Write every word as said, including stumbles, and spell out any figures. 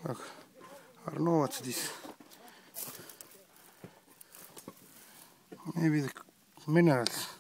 Look, I don't know what's this. Maybe the minerals.